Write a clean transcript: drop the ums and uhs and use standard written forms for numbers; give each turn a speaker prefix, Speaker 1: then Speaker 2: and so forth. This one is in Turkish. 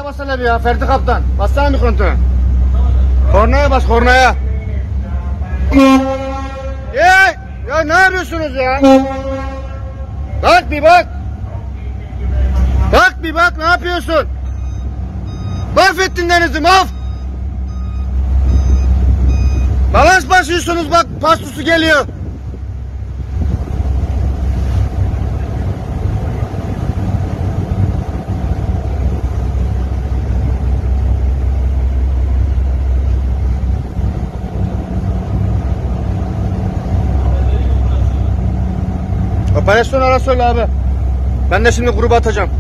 Speaker 1: bassana bir ya Ferdi Kaptan. Bassana bir kontrol. Kornaya bas kornaya. Ya ne yapıyorsunuz ya? Bak bir bak. Bak bir bak ne yapıyorsun? Mahvettin denizi mahv. Balans basıyorsunuz bak pastusu geliyor. Operasyon ara söyle abi. Ben de şimdi gruba atacağım.